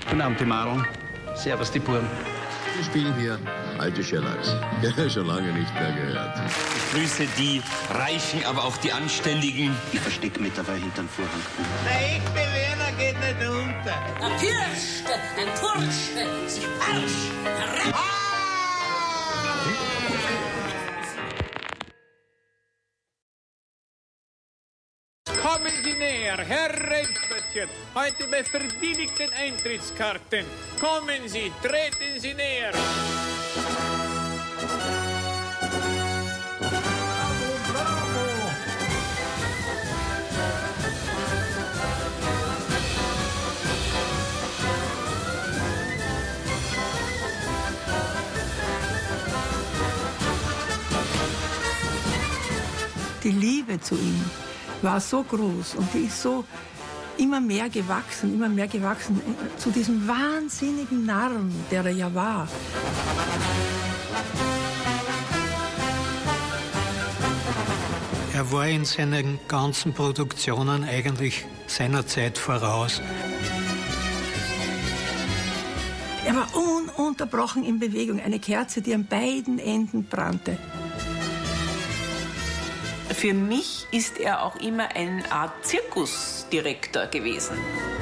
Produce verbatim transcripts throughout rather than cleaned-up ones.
Guten Abend, die Madeln. Servus, die Buben. Wir spielen hier alte Sherlocks. Schon lange nicht mehr gehört. Ich grüße die Reichen, aber auch die Anständigen. Ich verstecke mich dabei hinterm Vorhang. Der echte Werner geht nicht unter. Ein Fürste, ein Purste, sich Arsch, ah! Kommen Sie näher, Herr Rennspazient. Heute bei verbilligten Eintrittskarten. Kommen Sie, treten Sie näher. Bravo, bravo. Die Liebe zu ihm war so groß und die ist so immer mehr gewachsen, immer mehr gewachsen zu diesem wahnsinnigen Narren, der er ja war. Er war in seinen ganzen Produktionen eigentlich seiner Zeit voraus. Er war ununterbrochen in Bewegung, eine Kerze, die an beiden Enden brannte. Für mich ist er auch immer eine Art Zirkusdirektor gewesen.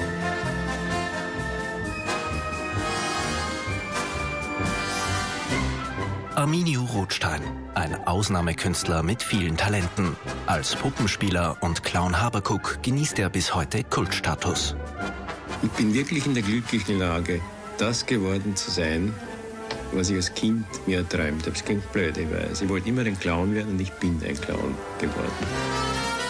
Arminio Rothstein, ein Ausnahmekünstler mit vielen Talenten. Als Puppenspieler und Clown Habakuk genießt er bis heute Kultstatus. Ich bin wirklich in der glücklichen Lage, das geworden zu sein, was ich als Kind mir erträumt habe. Das klingt blöd, ich weiß. Ich wollte immer ein Clown werden und ich bin ein Clown geworden.